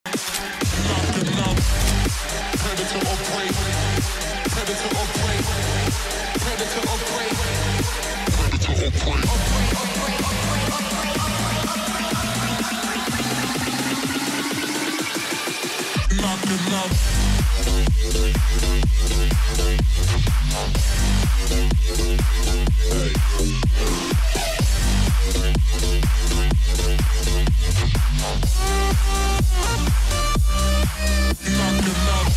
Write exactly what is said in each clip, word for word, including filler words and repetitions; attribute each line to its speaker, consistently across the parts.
Speaker 1: Knock him out. Predator or prey. Predator or prey. Predator or prey. Predator or prey. Knock him out. Hey. Knock him out.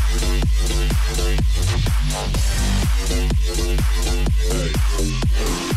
Speaker 1: Hey.